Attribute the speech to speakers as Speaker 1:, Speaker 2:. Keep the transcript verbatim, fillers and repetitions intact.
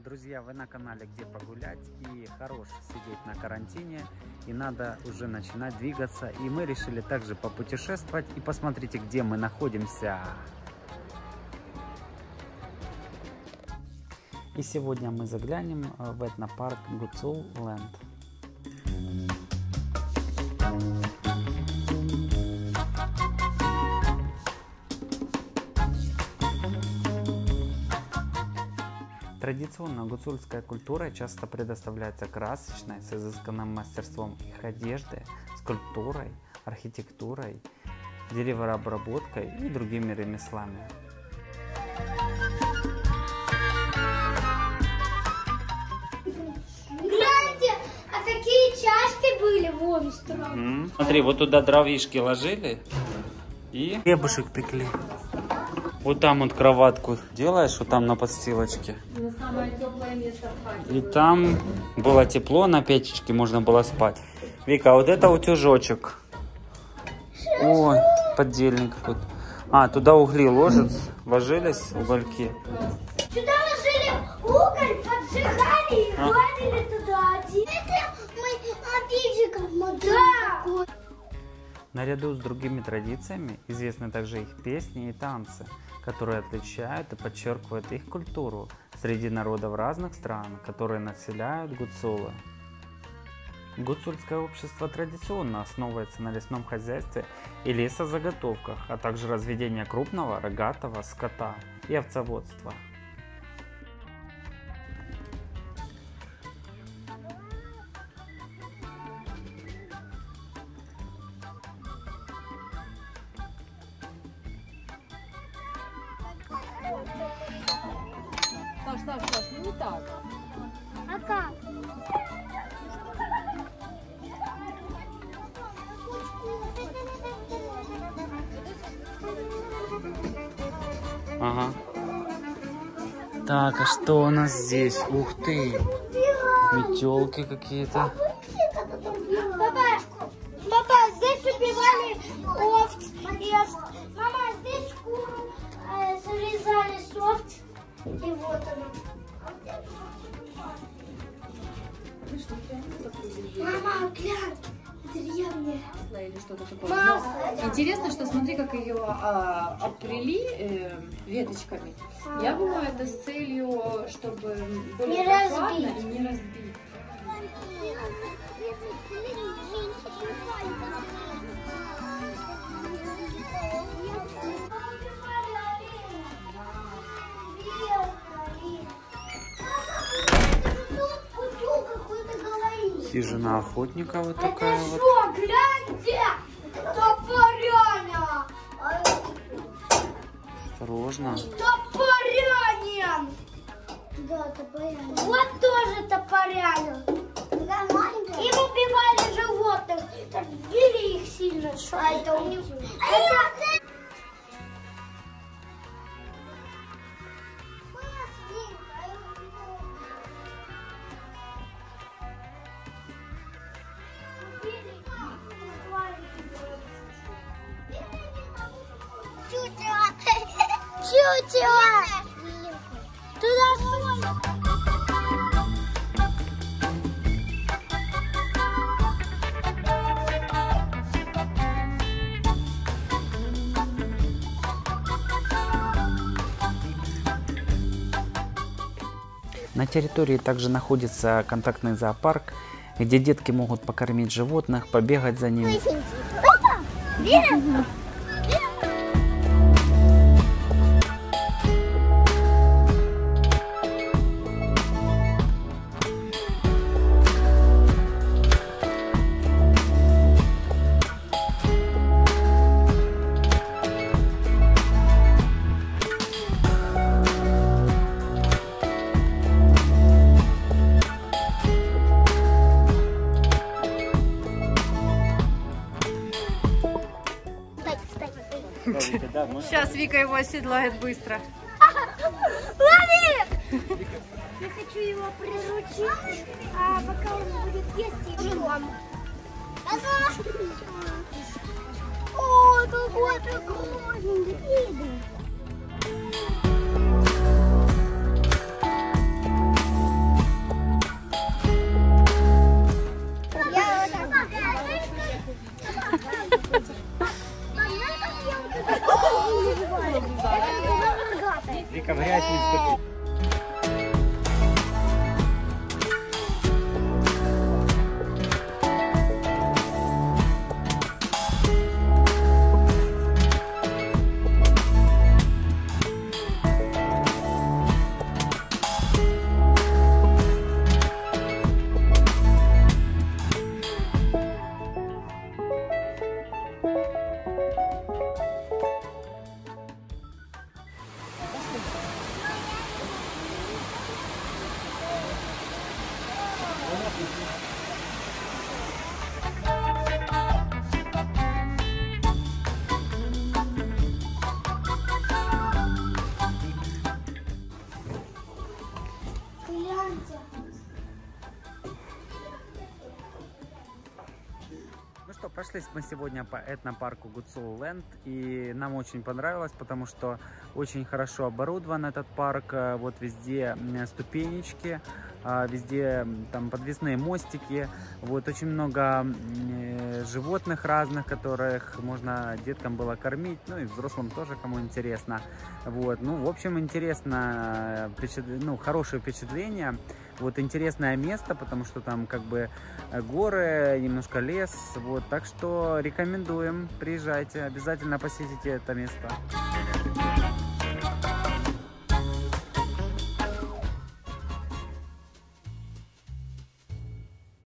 Speaker 1: Друзья, вы на канале «Где погулять», и хорош сидеть на карантине, и надо уже начинать двигаться. И мы решили также попутешествовать, и посмотрите, где мы находимся. И сегодня мы заглянем в этнопарк Гуцул Ленд. Традиционно гуцульская культура часто предоставляется красочной, с изысканным мастерством их одежды, скульптурой, архитектурой, деревообработкой и другими ремеслами.
Speaker 2: Гляньте, а какие чашки были вон странные.
Speaker 1: Mm. Смотри, вот туда дровишки ложили и хлебушек пекли. Вот там вот кроватку делаешь, вот там на подстилочке.
Speaker 3: На самое теплое место в хате.
Speaker 1: И там было тепло, на печечке можно было спать. Вика, а вот это утюжочек. Ой, поддельник какой-то. А, туда угли ложат, ложились угольки.
Speaker 2: Сюда ложили уголь, поджигали и гладили туда. Это мы обидчиков мотали.
Speaker 1: Наряду с другими традициями известны также их песни и танцы, которые отличают и подчеркивают их культуру среди народов разных стран, которые населяют Гуцулы. Гуцульское общество традиционно основывается на лесном хозяйстве и лесозаготовках, а также разведении крупного рогатого скота и овцеводства.
Speaker 3: Саш, Саш, Саш, ну не так.
Speaker 2: А как?
Speaker 1: Ага. Так, а что у нас здесь? Ух ты! Метелки какие-то.
Speaker 2: Папа, папа, здесь убивали овц. И ос- Мама, здесь шкуру э, срезали с овц. И вот она. Мама, глянь, деревня.
Speaker 3: Или что-то такое.
Speaker 2: Мама,
Speaker 3: Но интересно, что смотри, как ее а, обплели э, веточками. Я думаю, это с целью, чтобы более
Speaker 2: Не
Speaker 3: прохладно
Speaker 2: разбить.
Speaker 3: и не разбить.
Speaker 1: Хижина охотника вот
Speaker 2: Это
Speaker 1: такая вот.
Speaker 2: что, гляньте, топоряня.
Speaker 1: Осторожно.
Speaker 2: Топорянин. Да, топорянин. Вот тоже топорянин. Им убивали животных, так били их сильно. А это у них... Это... Чучело! Туда
Speaker 1: На территории также находится контактный зоопарк, где детки могут покормить животных, побегать за ними.
Speaker 3: Сейчас Вика его оседлает быстро.
Speaker 2: лови! Я хочу его приручить, а пока он будет есть, и он. О, какой прикольный!
Speaker 1: Вика, в грязь не вступи. Ну что, прошлись мы сегодня по этнопарку Гуцул Ленд, и нам очень понравилось, потому что очень хорошо оборудован этот парк. Вот везде ступенечки, везде там подвесные мостики, вот очень много животных разных, которых можно деткам было кормить, ну и взрослым тоже, кому интересно. Вот, ну, в общем, интересно, ну, хорошее впечатление. Вот интересное место, потому что там как бы горы, немножко лес. Вот, так что рекомендуем, приезжайте, обязательно посетите это место.